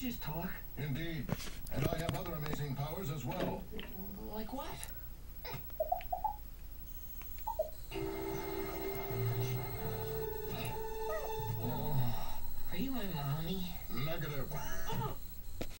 just talk. Indeed. And I have other amazing powers as well. Like what? Oh, are you my mommy? Negative.